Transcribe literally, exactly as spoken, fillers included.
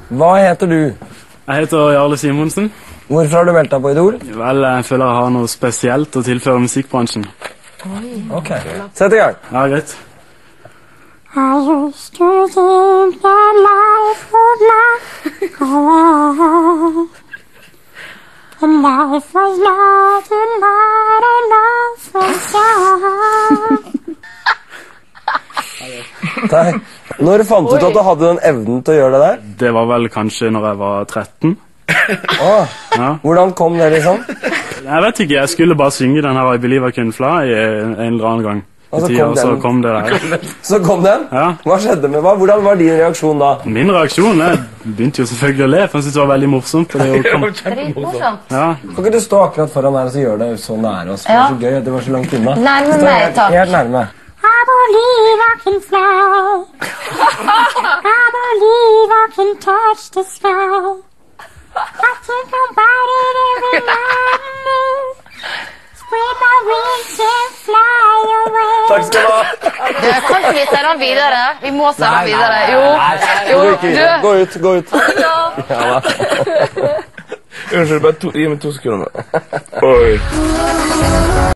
Hva heter du? Jeg heter Jarle Simonsen. Hvorfor har du meldt deg på Idol? Vel, jeg føler jeg har noe spesielt å tilføre musikkbransjen. Ok, sett i gang. Ja, greit. I used to think that life would not go on, and life was nothing but an awful song. Takk. Når fant du ut at du hadde den evnen til å gjøre det der? Det var vel kanskje når jeg var tretten. Åh, Ja. hvordan kom det liksom? Jeg vet ikke, jeg skulle bare synge den her I Believe I Can Fly en eller annen gang. Og så I tida, kom og så den. kom det der. Så kom den? Ja. Hva skjedde med hva? Hvordan var din reaksjon da? Min reaksjon, jeg begynte jo selvfølgelig å le, for jeg syntes det var veldig morsomt. For det jo kom... Dritmorsomt. Ja. Kan ikke du stå akkurat foran her og så gjør det sånn det er også? Det var så gøy at det var så langt unna. Nærme Stå meg, helt, takk. helt nærme. I believe I can fly. I believe I can touch the sky. I think about it every night. Spread my wings and fly away. Takk skal du ha. Du, kan ikke vi sende den videre? Vi må sende den videre. Jo, jo, Gå ikke videre. du. Gå ut, gå ut. Ja da. Unnskyld, bare to, gi meg to sekunder. Oi.